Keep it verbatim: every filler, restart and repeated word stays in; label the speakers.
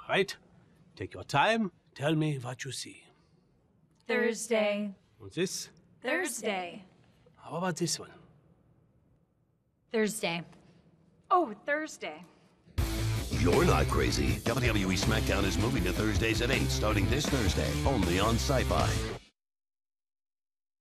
Speaker 1: right? Take your time. Tell me what you see.
Speaker 2: Thursday.
Speaker 1: What's this?
Speaker 2: Thursday.
Speaker 1: How about this one?
Speaker 2: Thursday. Oh, Thursday.
Speaker 3: You're not crazy. W W E SmackDown is moving to Thursdays at eight, starting this Thursday, only on Syfy.